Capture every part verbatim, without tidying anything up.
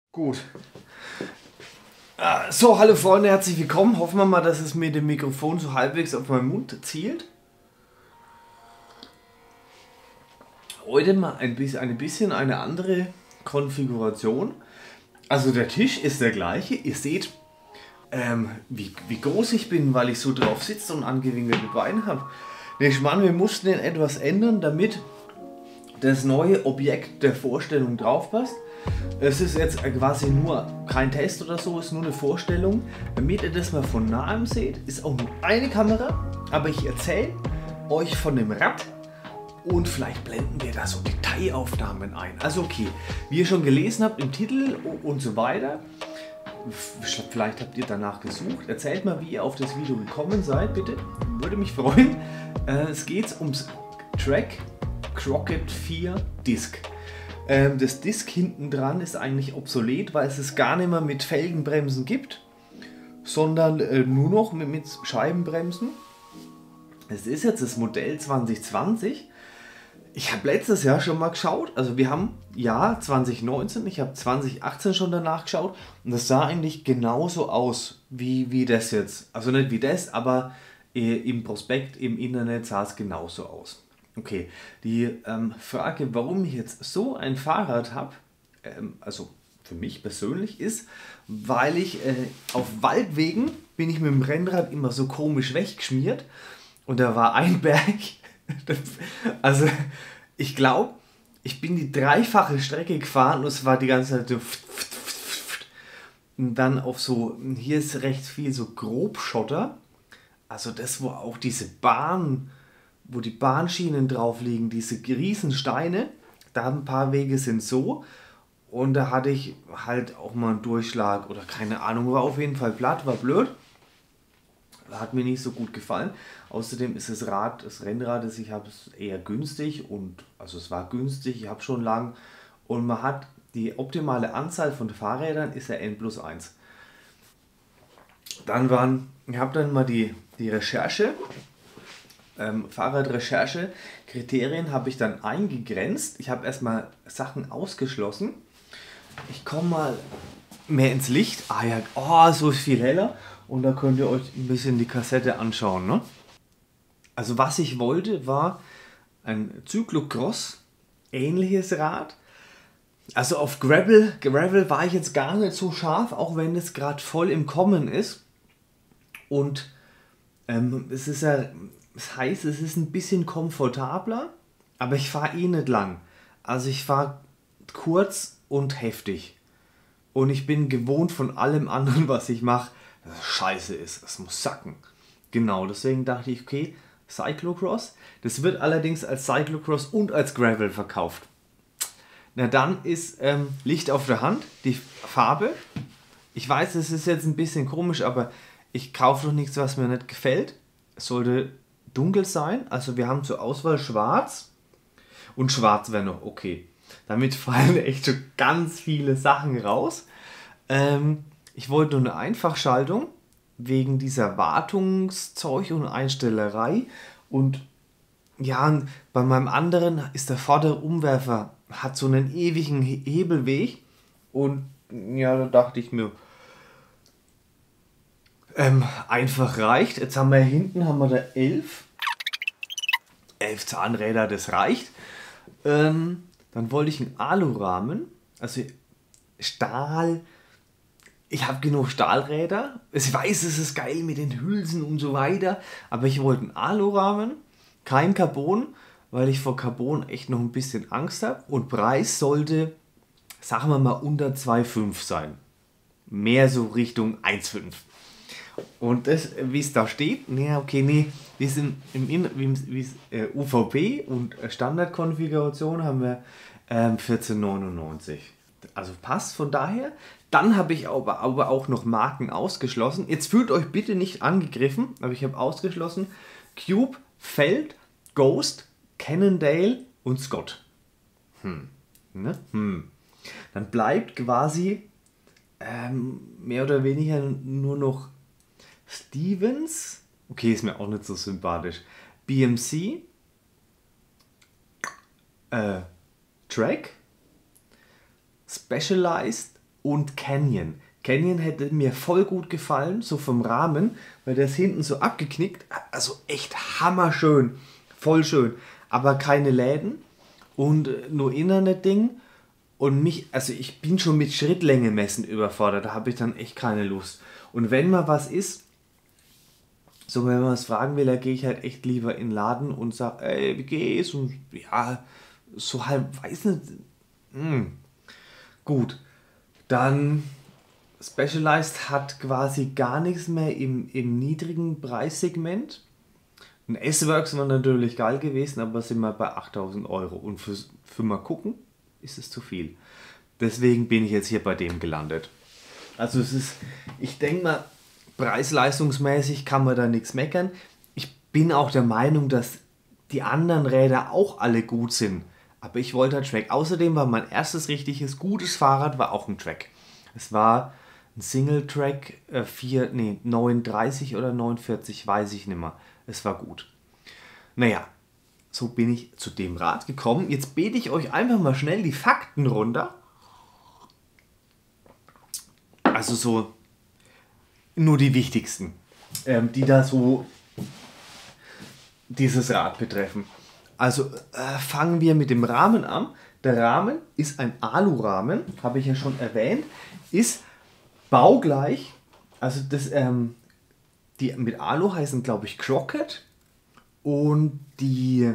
Gut. So, hallo Freunde, herzlich willkommen. Hoffen wir mal, dass es mit dem Mikrofon so halbwegs auf meinen Mund zielt. Heute mal ein bisschen, ein bisschen eine andere Konfiguration. Also der Tisch ist der gleiche. Ihr seht, ähm, wie, wie groß ich bin, weil ich so drauf sitze und angewinkelte Beine habe. Ich meine, wir mussten den etwas ändern, damit das neue Objekt der Vorstellung drauf passt. Es ist jetzt quasi nur kein Test oder so, es ist nur eine Vorstellung. Damit ihr das mal von nahem seht, ist auch nur eine Kamera, aber ich erzähle euch von dem Rad und vielleicht blenden wir da so Detailaufnahmen ein. Also okay, wie ihr schon gelesen habt im Titel und so weiter, vielleicht habt ihr danach gesucht, erzählt mal, wie ihr auf das Video gekommen seid, bitte, würde mich freuen. Es geht ums Trek Crockett vier Disc. Das Disc hinten dran ist eigentlich obsolet, weil es es gar nicht mehr mit Felgenbremsen gibt, sondern äh, nur noch mit, mit Scheibenbremsen. Es ist jetzt das Modell zwanzig zwanzig. Ich habe letztes Jahr schon mal geschaut, also wir haben Jahr zwanzig neunzehn, ich habe zwanzig achtzehn schon danach geschaut und das sah eigentlich genauso aus wie, wie das jetzt. Also nicht wie das, aber äh, im Prospekt, im Internet sah es genauso aus. Okay, die ähm, Frage, warum ich jetzt so ein Fahrrad habe, ähm, also für mich persönlich ist, weil ich äh, auf Waldwegen bin ich mit dem Rennrad immer so komisch weggeschmiert und da war ein Berg, also ich glaube, ich bin die dreifache Strecke gefahren und es war die ganze Zeit so und dann auf so, hier ist recht viel so Grobschotter, also das, wo auch diese Bahn, wo die Bahnschienen drauf liegen, diese riesen Steine, da ein paar Wege sind so und da hatte ich halt auch mal einen Durchschlag oder keine Ahnung, war auf jeden Fall platt, war blöd, hat mir nicht so gut gefallen. Außerdem ist das Rad, das Rennrad, das ich habe, ist eher günstig und also es war günstig, ich habe schon lang und man hat die optimale Anzahl von Fahrrädern ist ja N plus eins. Dann waren, ich habe dann mal die, die Recherche Ähm, Fahrradrecherche, Kriterien habe ich dann eingegrenzt. Ich habe erstmal Sachen ausgeschlossen. Ich komme mal mehr ins Licht. Ah ja, oh, so viel heller. Und da könnt ihr euch ein bisschen die Kassette anschauen. Ne? Also was ich wollte, war ein Cyclocross, ähnliches Rad. Also auf Gravel, Gravel war ich jetzt gar nicht so scharf, auch wenn es gerade voll im Kommen ist. Und ähm, es ist ja... Das heißt, es ist ein bisschen komfortabler, aber ich fahre eh nicht lang. Also ich fahre kurz und heftig. Und ich bin gewohnt von allem anderen, was ich mache, dass es scheiße ist. Es muss sacken. Genau, deswegen dachte ich, okay, Cyclocross. Das wird allerdings als Cyclocross und als Gravel verkauft. Na dann ist ähm, Licht auf der Hand, die Farbe. Ich weiß, es ist jetzt ein bisschen komisch, aber ich kaufe doch nichts, was mir nicht gefällt. Es sollte dunkel sein, also wir haben zur Auswahl schwarz und schwarz wäre noch okay. Damit fallen echt schon ganz viele Sachen raus. Ähm, ich wollte nur eine Einfachschaltung wegen dieser Wartungszeug und Einstellerei und ja, bei meinem anderen ist der vordere Umwerfer, hat so einen ewigen Hebelweg und ja, da dachte ich mir, Ähm, einfach reicht. Jetzt haben wir hinten haben wir da elf. elf Zahnräder, das reicht. Ähm, dann wollte ich einen Alurahmen. Also Stahl. Ich habe genug Stahlräder. Ich weiß, es ist geil mit den Hülsen und so weiter. Aber ich wollte einen Alurahmen. Kein Carbon, weil ich vor Carbon echt noch ein bisschen Angst habe. Und Preis sollte, sagen wir mal, unter zwei Komma fünf sein. Mehr so Richtung eins Komma fünf. Und das, wie es da steht, nee, okay, nee, wir sind im In wie, äh, U V P und Standardkonfiguration haben wir ähm, vierzehn neunundneunzig. Also passt von daher. Dann habe ich aber, aber auch noch Marken ausgeschlossen. Jetzt fühlt euch bitte nicht angegriffen, aber ich habe ausgeschlossen Cube, Feld, Ghost, Cannondale und Scott. Hm. Ne? Hm. Dann bleibt quasi ähm, mehr oder weniger nur noch Stevens, okay, ist mir auch nicht so sympathisch. B M C, äh, Trek, Specialized und Canyon. Canyon hätte mir voll gut gefallen, so vom Rahmen, weil der ist hinten so abgeknickt. Also echt hammerschön, voll schön. Aber keine Läden und nur Internet-Ding. Und mich, also ich bin schon mit Schrittlänge messen überfordert, da habe ich dann echt keine Lust. Und wenn mal was ist, so wenn man was fragen will, da gehe ich halt echt lieber in den Laden und sage, ey, wie geht's? Und ja, so halb, weiß nicht, mh. Gut. Dann Specialized hat quasi gar nichts mehr im, im niedrigen Preissegment. Ein S-Works war natürlich geil gewesen, aber sind wir bei achttausend Euro. Und für, für mal gucken, ist es zu viel. Deswegen bin ich jetzt hier bei dem gelandet. Also es ist, ich denke mal, preis-leistungsmäßig kann man da nichts meckern. Ich bin auch der Meinung, dass die anderen Räder auch alle gut sind. Aber ich wollte einen Track. Außerdem war mein erstes richtiges, gutes Fahrrad war auch ein Track. Es war ein Single-Track, äh, vier, nee, neununddreißig oder neunundvierzig, weiß ich nicht mehr. Es war gut. Naja, so bin ich zu dem Rad gekommen. Jetzt bete ich euch einfach mal schnell die Fakten runter. Also so nur die wichtigsten, ähm, die da so dieses Rad betreffen. Also äh, fangen wir mit dem Rahmen an. Der Rahmen ist ein Alurahmen, habe ich ja schon erwähnt, ist baugleich, also das, ähm, die mit Alu heißen glaube ich Crockett und die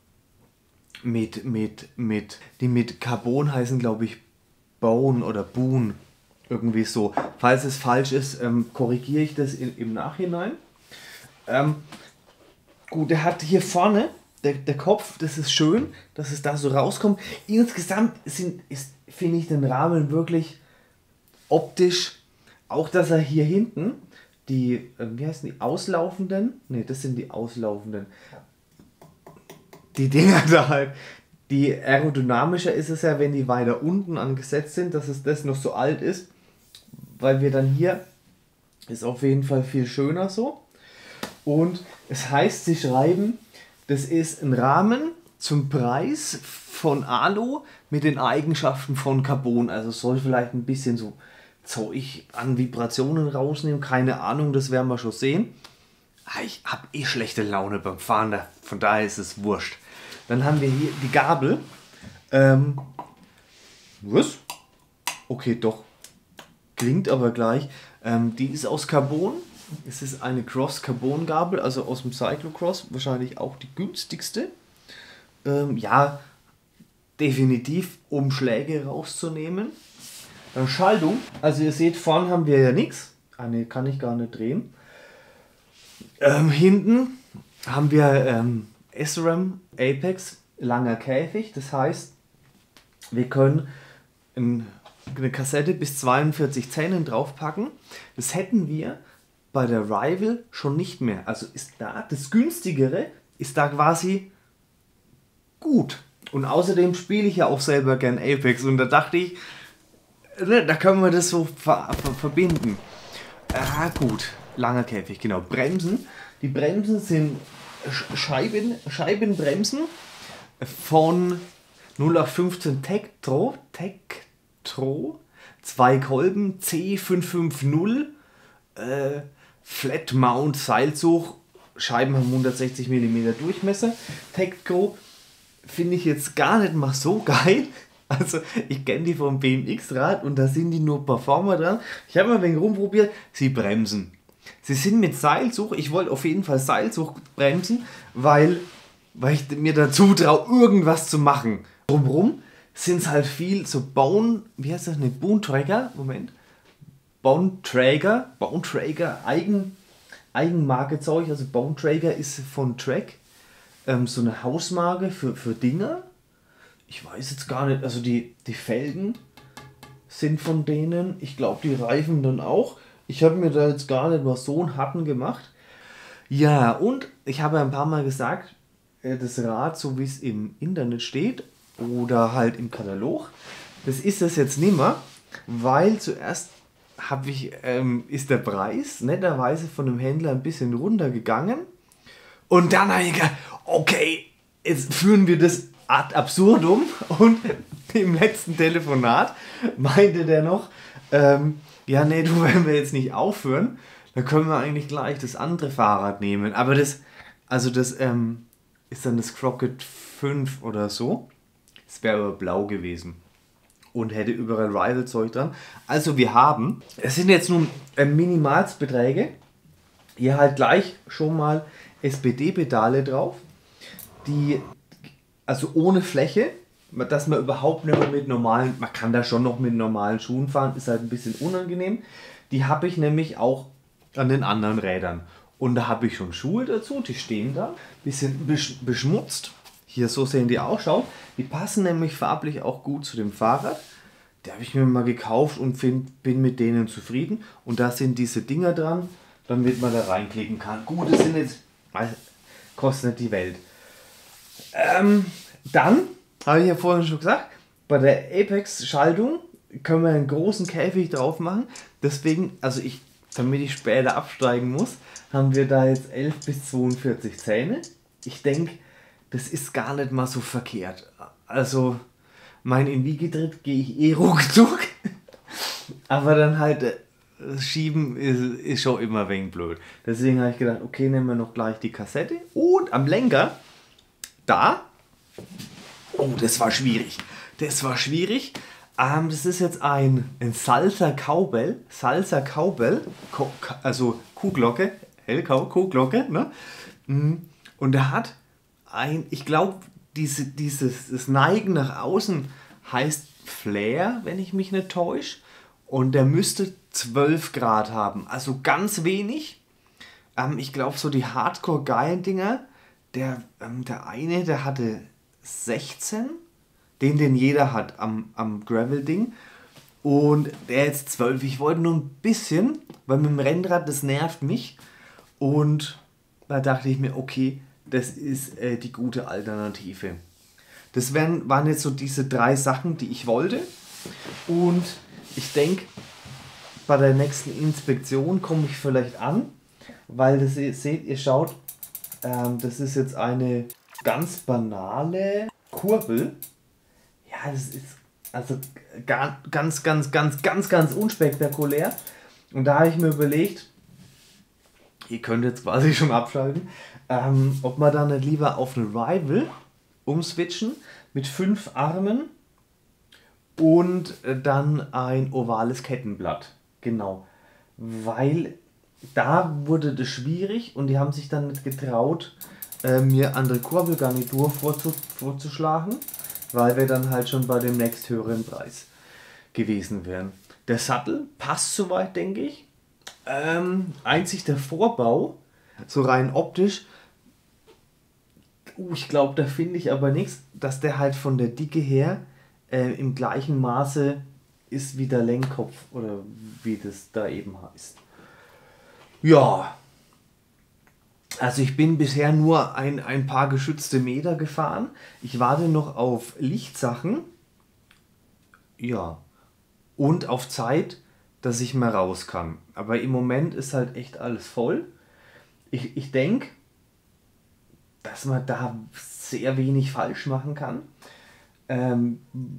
mit, mit, mit, die mit Carbon heißen glaube ich Bone oder Boon, irgendwie so. Falls es falsch ist, ähm, korrigiere ich das in, im Nachhinein. Ähm, gut, der hat hier vorne Der, der Kopf, das ist schön, dass es da so rauskommt. Insgesamt sind, ist, finde ich den Rahmen wirklich optisch, auch dass er hier hinten die, wie heißen die, auslaufenden? Ne, das sind die auslaufenden. Die Dinger da halt, die aerodynamischer ist es ja, wenn die weiter unten angesetzt sind, dass es das noch so alt ist, weil wir dann hier, ist auf jeden Fall viel schöner so. Und es heißt, sie schreiben, das ist ein Rahmen zum Preis von Alu mit den Eigenschaften von Carbon. Also soll vielleicht ein bisschen so Zeug an Vibrationen rausnehmen. Keine Ahnung, das werden wir schon sehen. Ich habe eh schlechte Laune beim Fahren, von daher ist es wurscht. Dann haben wir hier die Gabel. Ähm, was? Okay, doch. Klingt aber gleich. Ähm, die ist aus Carbon. Es ist eine Cross-Carbon-Gabel, also aus dem Cyclocross, wahrscheinlich auch die günstigste. Ähm, ja, definitiv, um Schläge rauszunehmen. Dann Schaltung, also ihr seht, vorne haben wir ja nichts. Ah ne, kann ich gar nicht drehen. Ähm, hinten haben wir ähm, S RAM Apex, langer Käfig, das heißt, wir können ein, eine Kassette bis zweiundvierzig Zähnen draufpacken. Das hätten wir bei der Rival schon nicht mehr. Also ist da das günstigere, ist da quasi gut. Und außerdem spiele ich ja auch selber gern Apex und da dachte ich, da können wir das so ver ver verbinden. Ah gut, langer Käfig, genau. Bremsen. Die Bremsen sind Scheiben, Scheibenbremsen von null auf fünfzehn Tektro, Tektro, zwei Kolben, C fünf fünf null, äh, Flat Mount Seilzug, Scheiben haben hundertsechzig Millimeter Durchmesser. Tektro finde ich jetzt gar nicht mal so geil. Also ich kenne die vom B M X-Rad und da sind die nur Performer dran. Ich habe mal ein wenig rumprobiert, sie bremsen. Sie sind mit Seilzug, ich wollte auf jeden Fall Seilzug bremsen, weil, weil ich mir dazu traue, irgendwas zu machen. Drumherum sind es halt viel so Bone, wie heißt das, ne, Bone-Tracker, Moment. Bone-Tracker, Bone-Tracker, Eigen, Eigenmarke-Zeug, also Bone-Tracker ist von Track, ähm, so eine Hausmarke für, für Dinger. Ich weiß jetzt gar nicht, also die, die Felgen sind von denen, ich glaube die Reifen dann auch. Ich habe mir da jetzt gar nicht mal so einen harten gemacht. Ja, und ich habe ein paar Mal gesagt, das Rad, so wie es im Internet steht oder halt im Katalog, das ist das jetzt nicht mehr, weil zuerst habe ich, ähm, ist der Preis netterweise von dem Händler ein bisschen runtergegangen und dann habe ich gedacht, okay, jetzt führen wir das ad absurdum und im letzten Telefonat meinte der noch, ähm, ja nee, du, wenn wir jetzt nicht aufhören, dann können wir eigentlich gleich das andere Fahrrad nehmen. Aber das, also das ähm, ist dann das Crockett fünf oder so. Es wäre aber blau gewesen. Und hätte überall Rival-Zeug dran. Also wir haben, es sind jetzt nun äh, Minimalsbeträge. Hier halt gleich schon mal S P D-Pedale drauf. Die, also ohne Fläche, dass man überhaupt nicht mehr mit normalen, man kann da schon noch mit normalen Schuhen fahren, ist halt ein bisschen unangenehm. Die habe ich nämlich auch an den anderen Rädern. Und da habe ich schon Schuhe dazu, die stehen da, bisschen besch beschmutzt. Hier, so sehen die auch, schau. Die passen nämlich farblich auch gut zu dem Fahrrad. Die habe ich mir mal gekauft und find, bin mit denen zufrieden. Und da sind diese Dinger dran, damit man da reinklicken kann. Gut, das sind jetzt, kostet nicht die Welt. Ähm, dann, habe ich ja vorhin schon gesagt, bei der Apex-Schaltung können wir einen großen Käfig drauf machen. Deswegen, also ich, damit ich später absteigen muss, haben wir da jetzt elf bis zweiundvierzig Zähne. Ich denke, das ist gar nicht mal so verkehrt. Also, mein Invigitritt gehe ich eh ruckzuck. Aber dann halt äh, schieben ist, ist schon immer ein wenig blöd. Deswegen habe ich gedacht, okay, nehmen wir noch gleich die Kassette. Und am Lenker, da, oh, das war schwierig. Das war schwierig. Ähm, das ist jetzt ein, ein Salsa Cowbell. Salsa Cowbell, also Kuhglocke, Hellkau, Kuhglocke, ne? Und er hat ein, ich glaube, diese, dieses das Neigen nach außen heißt Flare, wenn ich mich nicht täusche. Und der müsste zwölf Grad haben, also ganz wenig. Ähm, ich glaube, so die Hardcore-geilen Dinger, der, ähm, der eine, der hatte sechzehn, den, den jeder hat am, am Gravel-Ding. Und der jetzt zwölf. Ich wollte nur ein bisschen, weil mit dem Rennrad, das nervt mich. Und da dachte ich mir, okay, das ist äh, die gute Alternative. Das wären, waren jetzt so diese drei Sachen, die ich wollte. Und ich denke, bei der nächsten Inspektion komme ich vielleicht an, weil das ihr seht, ihr schaut, ähm, das ist jetzt eine ganz banale Kurbel. Ja, das ist also gar, ganz, ganz, ganz, ganz, ganz unspektakulär. Und da habe ich mir überlegt, ihr könnt jetzt quasi schon abschalten, ähm, ob wir dann nicht lieber auf eine Rival umswitchen mit fünf Armen und dann ein ovales Kettenblatt. Genau. Weil da wurde das schwierig und die haben sich dann nicht getraut, äh, mir andere Kurbelgarnitur vorzu vorzuschlagen, weil wir dann halt schon bei dem nächsthöheren Preis gewesen wären. Der Sattel passt soweit, denke ich. Ähm, einzig der Vorbau, so rein optisch, uh, ich glaube, da finde ich aber nichts, dass der halt von der Dicke her äh, im gleichen Maße ist wie der Lenkkopf oder wie das da eben heißt. Ja, also ich bin bisher nur ein, ein paar geschützte Meter gefahren. Ich warte noch auf Lichtsachen. Ja, und auf Zeit, dass ich mal raus kann. Aber im Moment ist halt echt alles voll. Ich, ich denke, dass man da sehr wenig falsch machen kann. Ähm,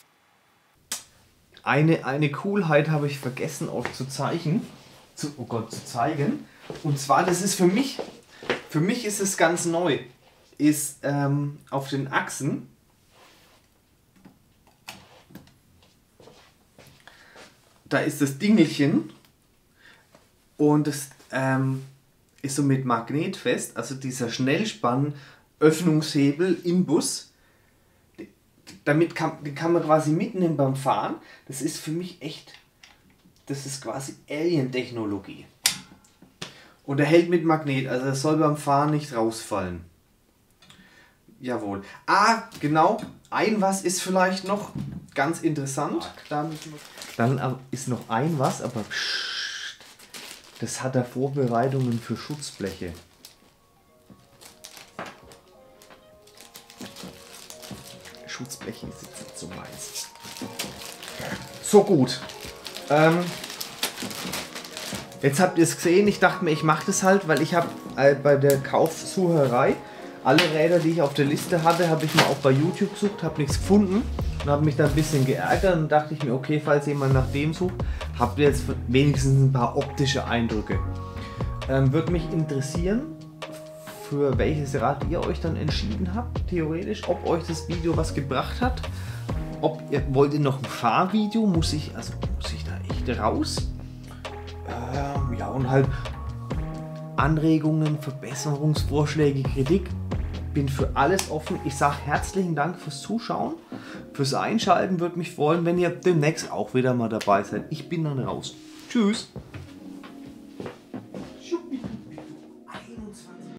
eine, eine Coolheit habe ich vergessen euch zu zeigen. Zu, oh Gott, zu zeigen. Und zwar, das ist für mich, für mich ist es ganz neu, ist ähm, auf den Achsen da ist das Dingelchen und das ähm, ist so mit Magnet fest, also dieser Schnellspann-Öffnungshebel im Bus, damit kann, den kann man quasi mitnehmen beim Fahren. Das ist für mich echt, das ist quasi Alien-Technologie. Und er hält mit Magnet, also er soll beim Fahren nicht rausfallen. Jawohl. Ah, genau, ein was ist vielleicht noch ganz interessant. Dann ist noch ein was, aber pssst, das hat er Vorbereitungen für Schutzbleche. Schutzbleche ist jetzt nicht so meins. So gut. Ähm, jetzt habt ihr es gesehen, ich dachte mir, ich mache das halt, weil ich habe äh, bei der Kaufsucherei alle Räder, die ich auf der Liste hatte, habe ich mal auch bei YouTube gesucht, habe nichts gefunden. und habe mich da ein bisschen geärgert und dachte ich mir, okay, falls jemand nach dem sucht, habt ihr jetzt wenigstens ein paar optische Eindrücke. Ähm, würde mich interessieren, für welches Rad ihr euch dann entschieden habt, theoretisch, ob euch das Video was gebracht hat. Ob ihr wollt ihr noch ein Fahrvideo, muss ich, also muss ich da echt raus? Ähm, ja, und halt Anregungen, Verbesserungsvorschläge, Kritik. Bin für alles offen. Ich sage herzlichen Dank fürs Zuschauen, fürs Einschalten. Würde mich freuen, wenn ihr demnächst auch wieder mal dabei seid. Ich bin dann raus. Tschüss.